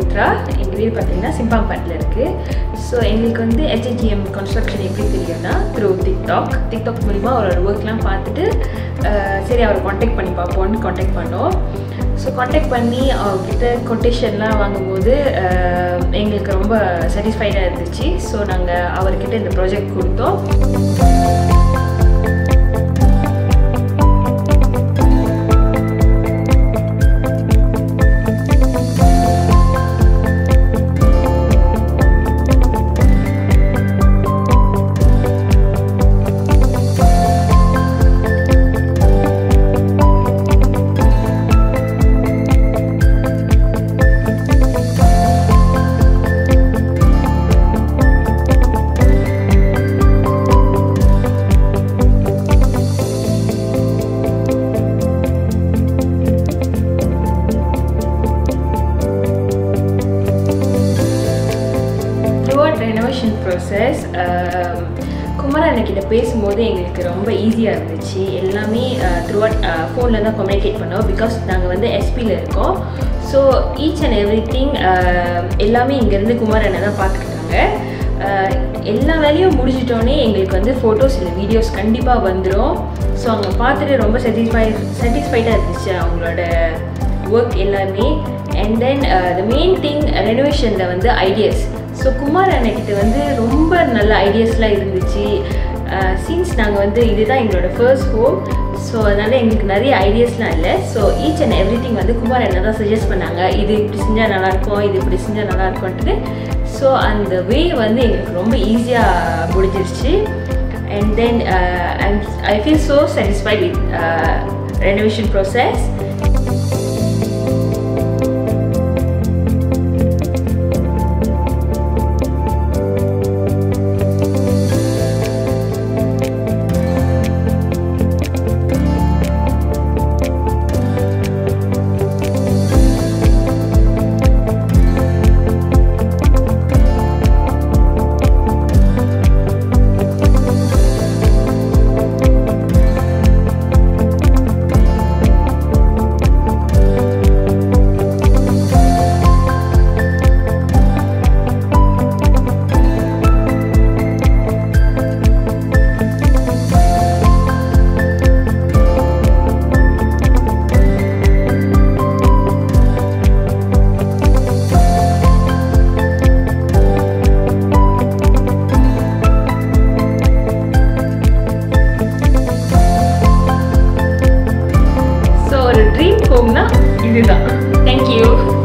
பவித்ரா. எங்கள் வீடு பார்த்தீங்கன்னா சிம்பாம்பேட்டில் இருக்குது. ஸோ எங்களுக்கு வந்து HGM கன்ஸ்ட்ரக்ஷன் எப்படி தெரியும்னா த்ரூ டிக்டாக் மூலிமா அவரோட ஒர்க்லாம் பார்த்துட்டு சரி அவரை காண்டாக்ட் பண்ணி பார்ப்போன்னு காண்டாக்ட் பண்ணோம். ஸோ காண்டாக்ட் பண்ணி அவர்கிட்ட கொட்டேஷன்லாம் வாங்கும்போது எங்களுக்கு ரொம்ப சாட்டிஸ்ஃபைடாக இருந்துச்சு. ஸோ நாங்கள் அவர்கிட்ட இந்த ப்ராஜெக்ட் கொடுத்தோம். ரெனோவேஷன் ப்ராசஸ் குமார் அண்ணக்கிட்ட பேசும்போது எங்களுக்கு ரொம்ப ஈஸியாக இருந்துச்சு. எல்லாமே த்ரூஅவுட் ஃபோனில் தான் கம்யூனிகேட் பண்ணோம். பிகாஸ் நாங்கள் வந்து எஸ்பியில் இருக்கோம். So each and every thing எல்லாமே இங்கேருந்து குமார் அண்ணன் தான் பார்த்துக்கிட்டாங்க. எல்லா வேலையும் முடிச்சிட்டோன்னே எங்களுக்கு வந்து ஃபோட்டோஸ் இல்லை வீடியோஸ் கண்டிப்பாக வந்துடும். ஸோ அவங்க பார்த்துட்டு ரொம்ப சாட்டிஸ்ஃபைடாக இருந்துச்சு அவங்களோட ஒர்க் எல்லாமே. And then the main thing ரெனோவேஷனில் வந்து ஐடியாஸ். ஸோ குமார் அண்ணக்கிட்ட வந்து ரொம்ப நல்ல ஐடியாஸ்லாம் இருந்துச்சு. சின்ஸ் நாங்கள் வந்து இதுதான் எங்களோட ஃபர்ஸ்ட் ஹோம். ஸோ அதனால் எங்களுக்கு நிறைய ஐடியாஸ்லாம் இல்லை. So each and every thing வந்து குமார் அண்ணன் தான் சஜஸ்ட் பண்ணாங்க. இது இப்படி செஞ்சால் நல்லாயிருக்கும், இது இப்படி செஞ்சால் நல்லாயிருக்கும்ன்ட்டு. ஸோ அந்த வே வந்து எங்களுக்கு ரொம்ப ஈஸியாக முடிஞ்சிருச்சு. And then I feel so satisfied with renovation process. Dream ஹோம்னா இதுதான். தேங்க்யூ.